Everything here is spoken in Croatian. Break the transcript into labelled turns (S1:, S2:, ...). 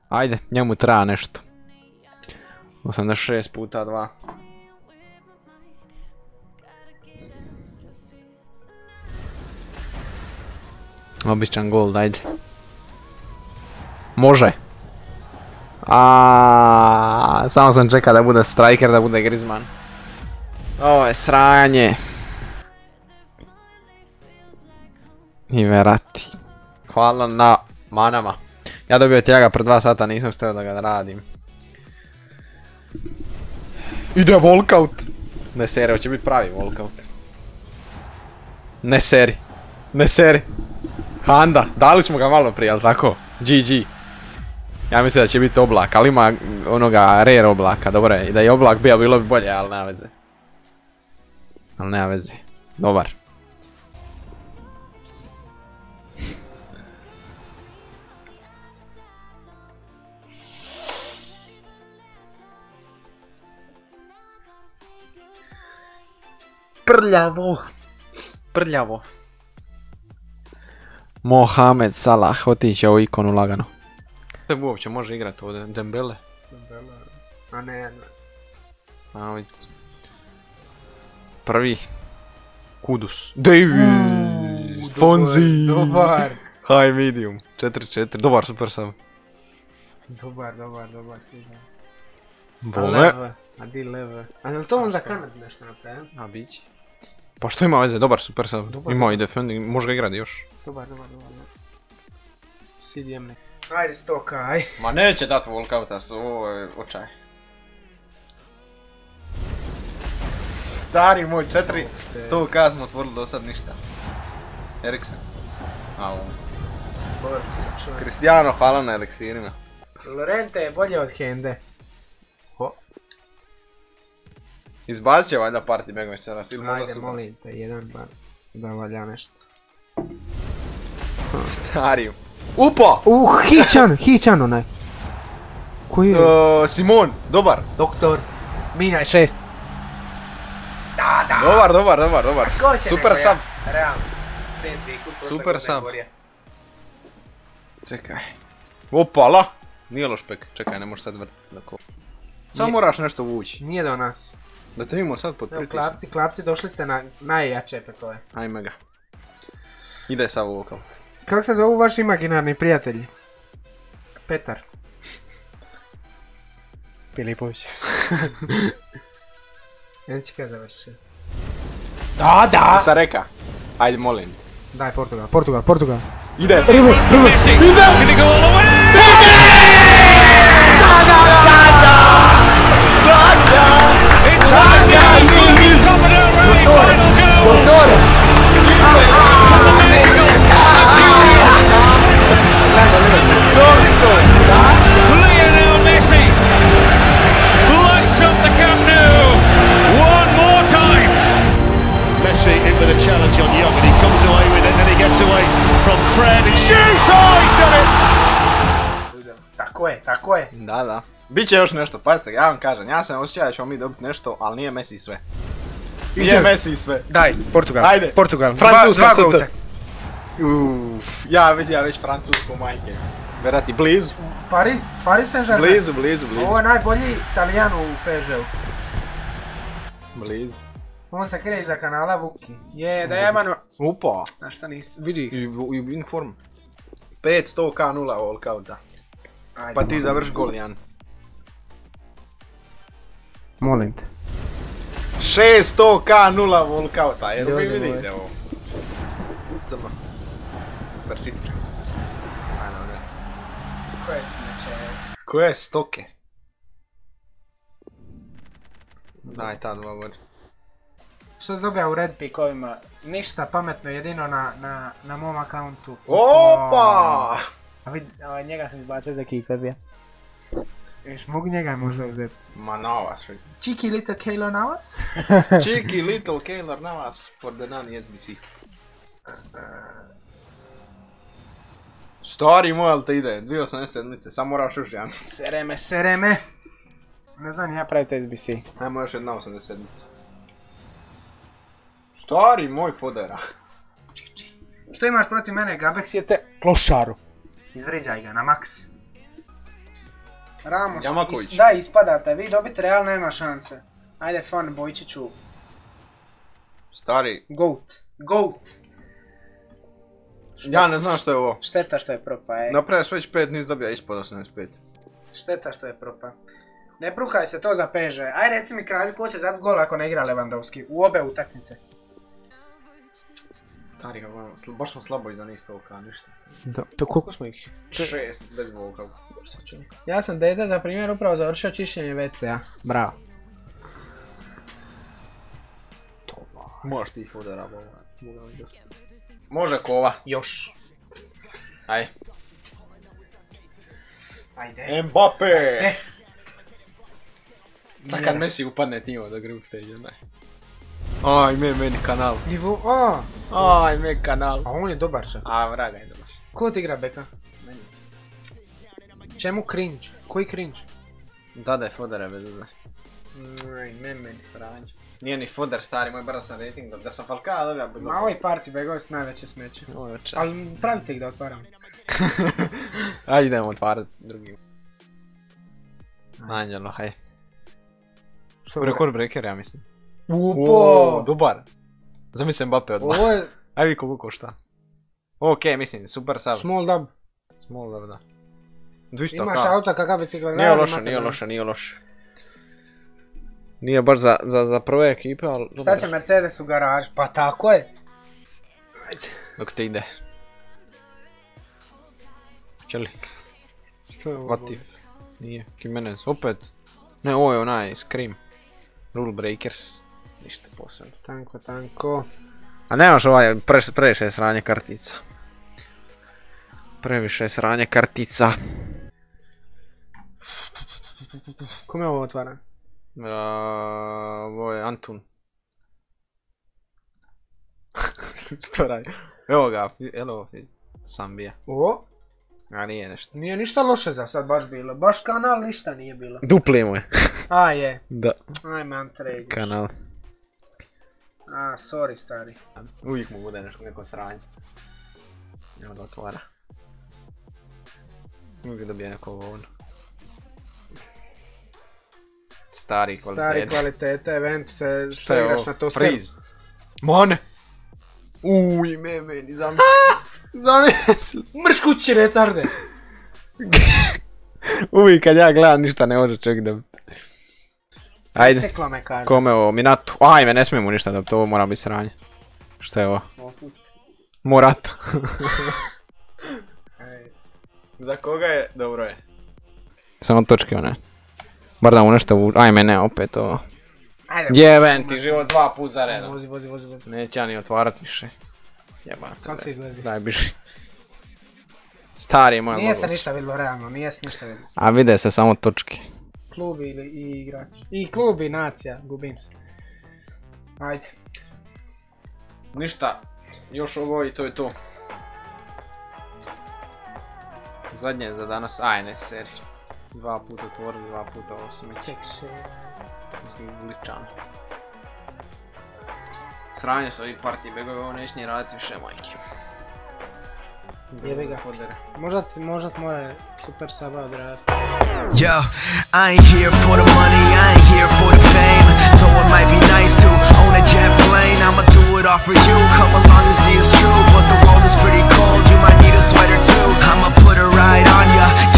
S1: Ajde, njemu treba nešto. 86 puta 2. Običan gold, ajde. Može. Samo sam čekao da bude striker, da bude Griezmann. Ovo je sranje. I Verratti. Hvala na manama. Ja dobio Thiaga pred 2 sata, nisam steo da ga radim. Ide walkout! Ne seri, ovo će biti pravi walkout. Ne seri. Ne seri. Handa, dali smo ga malo prije, ali tako? GG. Ja mislim da će biti Oblak, ali ima onoga rare Oblaka, dobro je. I da je Oblak bio, bilo bi bolje, ali nema veze. Ali nema veze. Dobar. Prljavo. Prljavo. Mohamed Salah, otiće u ikonu lagano. Sve uopće može igrati ovdje, Dembele.
S2: Dembele, a ne.
S1: Avic. Prvi. Kudus. Davis. Fonzi.
S2: Dobar.
S1: High medium. 4-4. Dobar, super sam.
S2: Dobar, sigurno.
S1: Bome.
S2: A di leve. A je li to onda Kanad nešto napravio?
S1: A biće. Pa što ima veze, dobar, super sam. Ima i defending, može ga igrati još.
S2: Dobar. CDM ne. Ajde 100k, aj.
S1: Ma neće dat walkouta, ovo je očaj. Stari moj, 100k smo otvorili do sad ništa. Eriksen. Alo. Cristiano, hvala na eliksirima.
S2: Lorente je bolje od Hende.
S1: Izbacit će valjda party bag večeras ili možda
S2: Ajde,
S1: sutra.
S2: molim te, jedan bar. Da valja nešto.
S1: Stariju. Upa!
S2: Hićan onaj. Koji je?
S1: Simon, dobar.
S2: Doktor. Minjaj 6. Da.
S1: Dobar. Super sam.
S2: Realno.
S1: Super sam. Čekaj. Opala! Nije loš pek. Čekaj, ne možeš sad vrtiti da ko. Samo moraš nešto vući.
S2: Nije do nas.
S1: Da te vidimo sad pod pritiskom.
S2: Klapci, došli ste na najjače petove.
S1: Ajme ga. Ide sad u walkout.
S2: Kako se zovu vaši imaginarni prijatelji? Petar. Filipović. Jedan će kada završi. Da!
S1: Sa reka. Ajde, molim.
S2: Daj, Portugal.
S1: Ide!
S2: Ribu!
S3: Lionel Messi lights up the Camp Nou one more time. Messi in with a challenge on Young and he comes away with it and he gets away from Fred and shoots. Oh, he's done it.
S2: Tako je.
S1: Da. Biće još nešto, pazite, ja vam kažem, ja sam osjećao da ćemo mi dobiti nešto, ali nije Messi sve. Nije Messi sve.
S2: Daj, Portugal.
S1: Ajde.
S2: Portugal.
S1: Francuska
S2: Dva govca.
S1: Ja vidim već francusku majke. Verati blizu.
S2: Paris Saint-Germain.
S1: Blizu.
S2: Ovo je najbolji Italijan u PSG-u.
S1: Blizu.
S2: On se krije iza kanala Vuki. Je, da je mano...
S1: Upa.
S2: Znaš šta niste, vidi ih.
S1: I inform. 500k 0 walkouta. Pa ti završi gol, Jan.
S2: Molim te.
S1: 600k 0 walkouta, jer vi vidite ovo. Crno. Prčiče. Ajde, ne.
S2: Koje smeće?
S1: Koje stoke? Daj ta dva vodi.
S2: Što se dobija u red pickovima? Ništa pametno, jedino na mom akauntu.
S1: Opa!
S2: A vidi, njega sam izbacio za kick bija. Još mogu njega možda uzeti.
S1: Ma Navas, vidi.
S2: Cheeky little Keylor Navas?
S1: Cheeky little Keylor Navas for the non-SBC. Stari moj, ali te ide, 287, samo moraš još jedan.
S2: Sereme. Ne znam, ja pravite SBC.
S1: Ajmo još jedna 87. Stari moj podera.
S2: Što imaš protiv mene, Gabex je te klošaru. Izvriđaj ga na maks. Ramos,
S1: Jamaković.
S2: da, ispadate, vi dobiti Real, nema šanse. Ajde, fan, Bojčiću.
S1: Stari.
S2: Goat.
S1: Ja ne znam što je ovo.
S2: Šteta što je propa, ej.
S1: Napravio sam već 5, nis dobija ispod 85.
S2: Šteta što je propa. Ne prukaj se to za PSG. Aj reci mi kralju ko će zabiti gol ako ne igra Lewandowski. U obe utakmice.
S1: Stari, baš smo slabo iza njih stolka, ništa.
S2: Da, pa koliko smo ih?
S1: 6, bez volka.
S2: Ja sam dede, za primjer, upravo završio čišćenje WC-a. Bravo.
S1: Možeš ti Fodera, može Kova.
S2: Još.
S1: Ajde.
S2: Ajde.
S1: Mbappe! Sad kad Messi upadne timo do group stage, ne. Ajme, meni kanal. Ajme, kanal.
S2: A on je dobar čak.
S1: A, vraga je dobar.
S2: Ko ti igra beka?
S1: Meni.
S2: Čemu cringe? Koji cringe?
S1: Dada Fodera bez uzna.
S2: Meni sranje.
S1: Nije ni Foder, stari, moj brzo sam rating, da sam Falcao dobija bi
S2: Ma ovaj party begovi su najveće smeće. Ali pravite ih da otvaram.
S1: Ajde idemo otvarati drugi. Anđelo, haj. Rekord breaker, ja mislim.
S2: Upo!
S1: Dobar. Zamislim Mbappe odmah.
S2: Ovo je...
S1: Aj vi koliko košta. Okej, mislim, super sav.
S2: Small dub.
S1: Small dub, da. 200k.
S2: Imaš auta kakav bicikl.
S1: Nije loše. Nije baš za prve ekipe, ali...
S2: Sad će Mercedes u garaži. Pa tako je. Ajde.
S1: Dok te ide. Čeli?
S2: Što je ovo?
S1: What if? Nije. Jimenez, opet. Ne, ovo je onaj Scream. Rule Breakers. Ništa posebno.
S2: Tanko.
S1: A nemaš ovaj, previše je sranje kartica. Previše je sranje kartica.
S2: Kome ovo otvara?
S1: Ovo je Antun. Što radi? Evo ga, Sambija.
S2: O?
S1: A nije nešto.
S2: Nije ništa loše za sad baš bilo. Baš kanal ništa nije bilo.
S1: Dupli mu je.
S2: A je.
S1: Da.
S2: Ajme Antrej.
S1: Kanal.
S2: A, sorry stari.
S1: Uvijek mu bude neko sranje. Evo da otvara. Uvijek dobije neko ovo. Stari
S2: kvalitete, event se što igraš na to
S1: Freeze. Mone! Uj, meni, zamisli.
S2: Mrš kući retarde!
S1: Uvijek kad ja gledam ništa ne može čovjek da... Ajde.
S2: Seklo me kaže.
S1: Kome ovo, Minatu. Ajme, ne smijemo ništa da to mora biti sranje. Šta je ovo? Morata. Za koga je? Dobro je. Samo točke one. Bar da mu nešto ajme ne, opet ovo. Jeben ti život 2 put za redom.
S2: Vozi.
S1: Neće ja ni otvarat više. Jebate.
S2: Kako se izgledi?
S1: Daj biši. Stari moj logo.
S2: Nije se ništa vidjelo realno, nije se ništa vidjelo.
S1: A vide se samo točke.
S2: Klub i igrač. I klub i nacija, gubim se. Ajde.
S1: Ništa. Još ovo i to je to. Zadnje za danas, aj ne seri. 2 puta otvorili, 2 puta osmić. Zgličan. Sranje su ovih partij begovi, ovo neće ni raditi više majke.
S2: Jebi ga. Možda more super saba odraditi.
S4: Yo, I ain't here for the money, I ain't here for the fame. Though it might be nice to own a jet plane, I'ma do it all for you. Come along and see it's true, but the world is pretty cold, you might need a sweater too. I'ma put a ride on ya.